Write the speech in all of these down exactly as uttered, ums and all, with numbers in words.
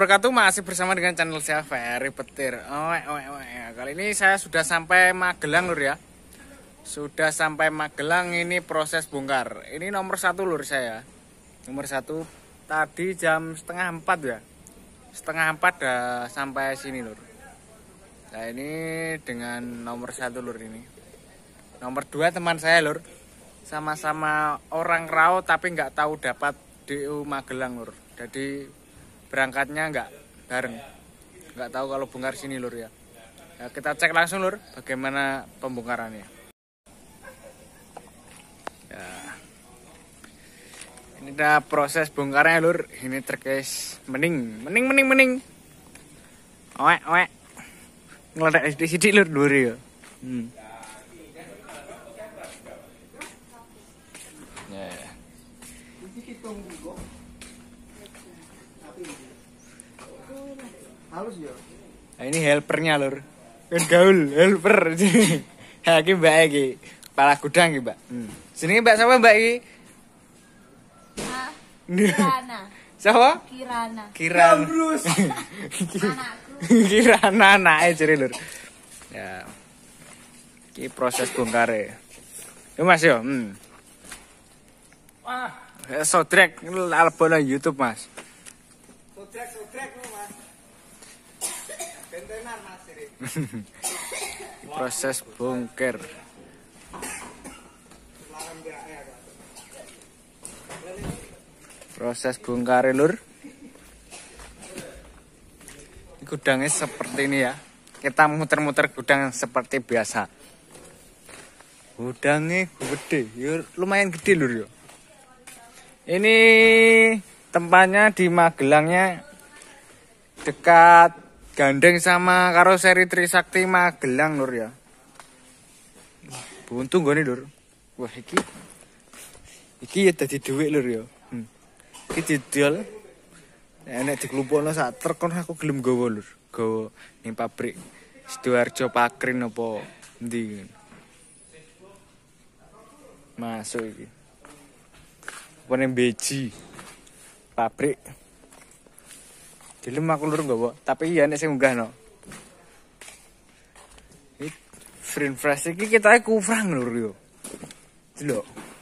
wabarakatuh. Masih bersama dengan channel saya Ferry Petir. Oh, oh, oh, oh. Kali ini saya sudah sampai Magelang lur ya. Sudah sampai Magelang, ini proses bongkar. Ini nomor satu lur saya. Nomor satu tadi jam setengah empat ya. Setengah empat dah sampai sini lur. Nah ini dengan nomor satu lur ini. Nomor dua teman saya lur. Sama-sama orang Rau tapi nggak tahu dapat D U Magelang lur. Jadi berangkatnya nggak bareng, nggak tahu kalau bongkar sini lur ya. Nah, kita cek langsung lur bagaimana pembongkarannya. Ya. Ini udah proses bongkarnya lur. Ini terkes mening, mening, mening, mening. Oek, oek. Ngeledek sidik lur lur ya. Hmm. Ya. Halus ya. Nah, ini helpernya lur. Kan gaul helper. Ha iki Mbak iki. Kepala gudang iki, Mbak. Hmm. Jenenge Mbak sapa Mbak iki? Ah, Kirana. Siapa? Kirana. Kiran. Anakku. Kirana anake jere lur. Ya. Iki proses bongkare. Yo Mas yo. Hmm. Wah, Sodrek albono YouTube Mas. sodrek sodrek lo mas. Bentenan mas ini. Proses bongkar. Proses bongkar lur. Gudangnya seperti ini ya. Kita muter-muter gudang seperti biasa. Gudangnya gede, ya lumayan gede lur ya. Ini tempatnya di Magelangnya dekat gandeng sama karoseri Trisakti Magelang lur ya. Buntung gone lur. Wah iki iki ya dadi dhuwit lur ya. Hmm. Iki didol. Nek diklumpukno sak truk kon aku gelem gawa lur. Gawa ning pabrik Sidoarjo Pakrin apa endi. Masuk iki. Apa ning Beji. Pabrik. Dilem aku lur nggawa, tapi iya nek sing unggahno. Iki free fresh iki kita kurang lur yo. Delok.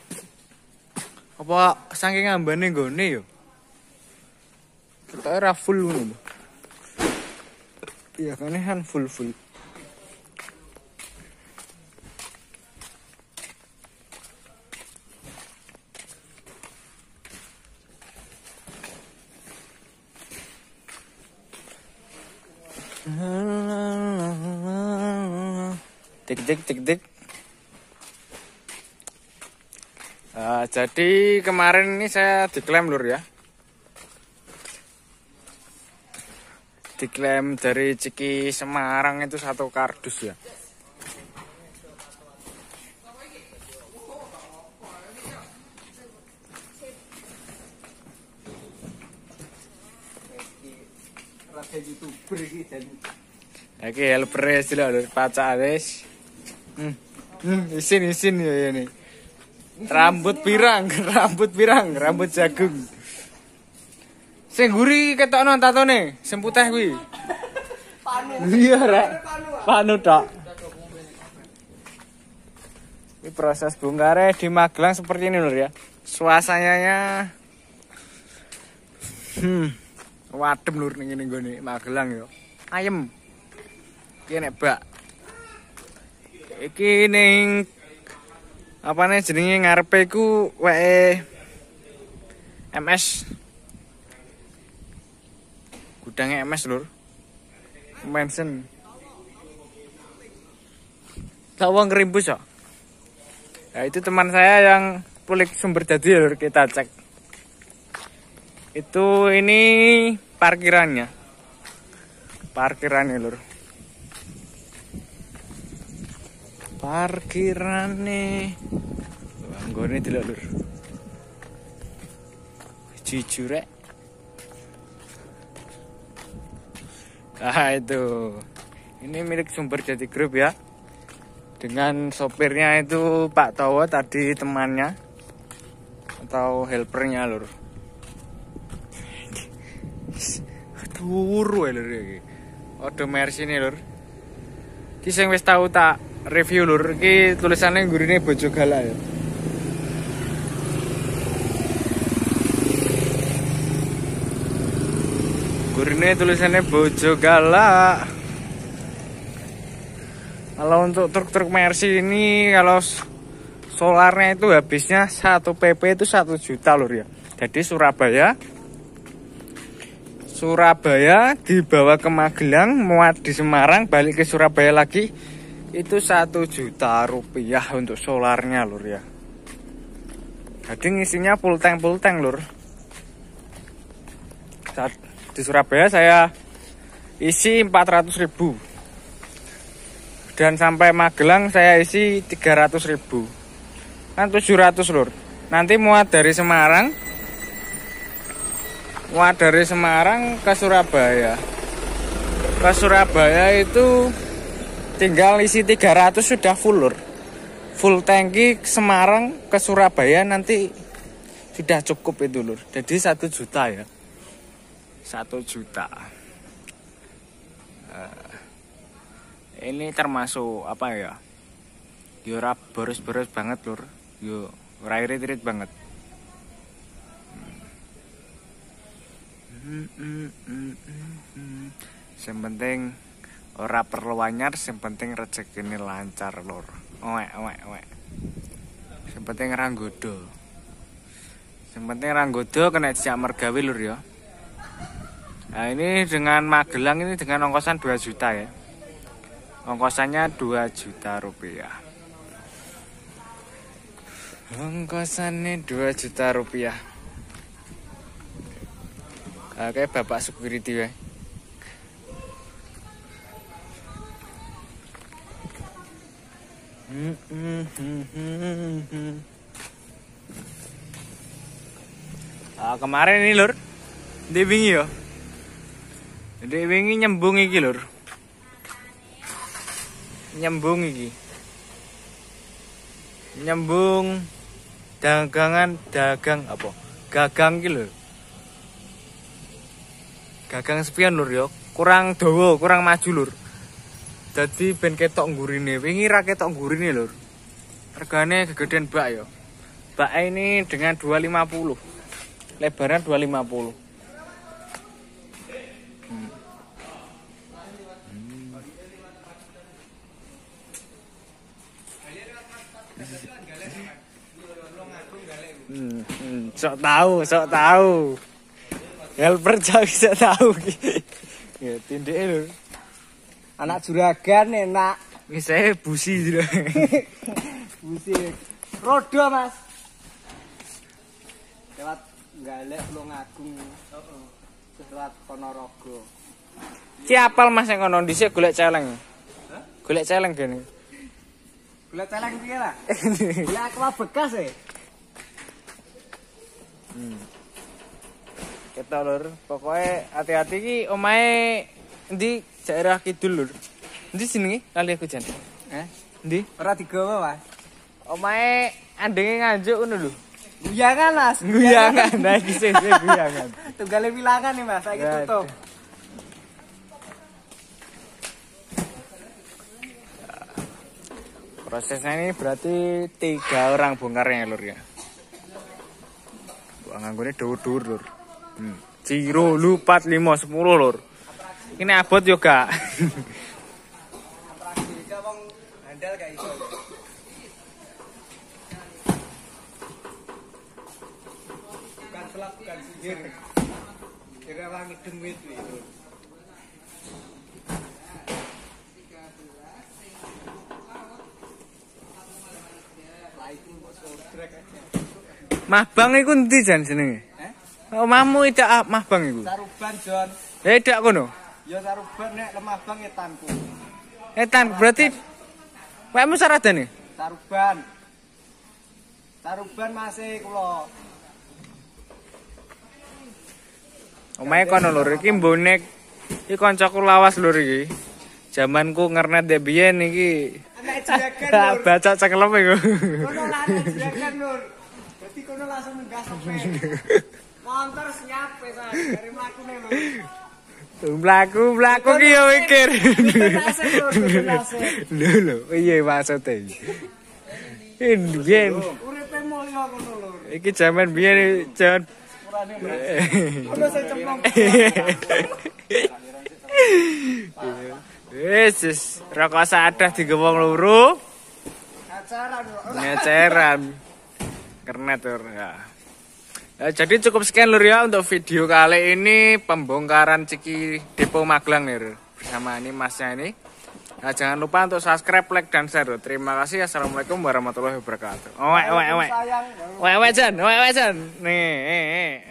Apa saking ambane nggone yo? Kita ora full ngono. Iya kan kan full full. Tik tik tik tik. Uh, jadi kemarin ini saya diklaim lur ya. Diklaim dari Ciki Semarang itu satu kardus ya. Rasa YouTuber iki jadi. Oke, helper wis lho, pacak wis. Hmm. Hmm, isin isin ya ini. Rambut pirang, rambut pirang, rambut jagung. Sing guri ketokno tatone, sing putih kuwi. Panu. Iya, Rek. Panu tok. Ini proses bongkare di Magelang seperti ini lur ya. Suasananya hmm, wadem lur ning ngene nggone Magelang ya. Ayem. Iki nek bak. Iki ning apane jenenge ngarepe iku weke M S. Gudangnya M S lur. Mansion. Tawa ngerimpus ya. Nah, itu teman saya yang pulik sumber jadi lur, kita cek. Itu ini parkirannya. Parkirannya lur. Parkirane. Wah, nggone delok lur. Jujur rek. Ah itu. Ini milik Sumber Jati Group ya. Dengan sopirnya itu Pak Towo tadi temannya atau helpernya lur. dhuwur wae lur iki. Odo Mercy ini lur. Iki sing wis tau tak review lur, iki tulisannya gurine Bojogala ya. Gurine tulisannya Bojogala. Kalau untuk truk-truk Mercy ini kalau solarnya itu habisnya satu P P itu satu juta lur ya. Jadi Surabaya Surabaya dibawa ke Magelang, muat di Semarang, balik ke Surabaya lagi itu satu juta rupiah untuk solarnya lur ya. Jadi ngisinya full tank full tank lur. Saat di Surabaya saya isi empat ratus ribu. Dan sampai Magelang saya isi tiga ratus ribu. Kan tujuh ratus lur. Nanti muat dari Semarang. Muat dari Semarang ke Surabaya. Ke Surabaya itu tinggal isi tiga ratus sudah full lur. Full tangki Semarang ke Surabaya nanti sudah cukup itu lur. Jadi satu juta ya. Satu juta. Ini termasuk apa ya? Yo ora boros-boros banget lur. Yo ora irit-irit banget. Hmm, hmm, hmm, hmm, hmm. Yang penting ora perlu anyar, yang penting rezekine lancar lur. Owek owek owek. Yang penting ora nggodo. Yang penting ora nggodo kena dijak mergawe lur ya. Nah, ini dengan Magelang ini dengan ongkosan dua juta ya. Ongkosannya dua juta rupiah. Ongkosannya dua juta rupiah. Oke, Bapak security ya. Hmm, hmm, hmm, hmm, hmm. Ah, kemarin ini lur, di wingi ya. Di wingi nyembung iki lur. Nyembung iki. Nyembung dagangan dagang apa? Gagang iki lho. Gagang sepion lur ya. Kurang dawa, kurang maju lur. Dadi ben ketok nggurine. Wingi ra ketok nggurine lur. Regane gegedean bak ya. Bak ini dengan dua ratus lima puluh. Lebaran dua ratus lima puluh. Hmm, hmm, sok tahu, sok tahu. Helper jauh bisa tahu. Ya tindeke lho. Anak juragan enak. Misalnya busi gitu. Busi. Rodo Mas. Lewat galek Tulungagung. Heeh. Lewat Ponorogo. Ki apal Mas yang kono dhisik golek celeng. Hah? Golek celeng gene. Golek celeng piye lah? Golek aqua bekas e. Hmm. Kita lur, pokoknya hati-hati ki omahe di daerah kidul lur. Ndi jenenge kali aku jan. Eh, ndi? Ora digawa, Mas. Omahe andenge nganjuk ngono lho. Guyangan, Mas. Guyangan, nah iki sing guyangan. Tunggale wilangan nih, Mas, saiki tutup. Prosesnya ini berarti tiga orang bongkarnya lur ya. Nganggone dhuwur-dhuwur lur. Hmm. Ciro lupat lima sepuluh lur. Ini abot yo gak. Atraksi iki wong handal gak iso. Bukan pelak bukan sihir. Kira wangi demit iki. Lah itu kok sobrek aja. Mahbang iku ndi jan jenenge? Eh? Omahmu idak Mahbang iku? Saruban, Jon. Eh idak kono. Ya saruban nek lemah bang etanku. Etan berarti wekmu saradane? Saruban. Saruban masih kula. Omahe kono lur, iki bonek iki kancaku lawas lur iki. Jamanku ngernet dek biyen iki. Anak juragan lur. Baca cekelem iku. Kono lah anak juragan lur. Berarti kono langsung nggak sampai. Motor nyape saya dari mlakune lur. Mlaku, mlaku ki yo mikir. Asik lur, bener asik. Lho lho, piye maksude? Biyen Uripe mulya ngono lur. iki jaman biyen jaman Urane mbak. Ono sing cemplung. Wis, wis, rokok sadah dienggo wong loro. Acara lur. Ngeceran. Kernet lur ya. Nah, jadi cukup sekian lur ya untuk video kali ini pembongkaran Ciki Depo Magelang nih lur. Bersama ini masnya ini. Nah, jangan lupa untuk subscribe, like, dan share. Lur. Terima kasih. Assalamualaikum warahmatullahi wabarakatuh. Owek, owek, owek. Sayang. Owek, owek, Jan. Owek, owek, Jan. Nih, eh, eh.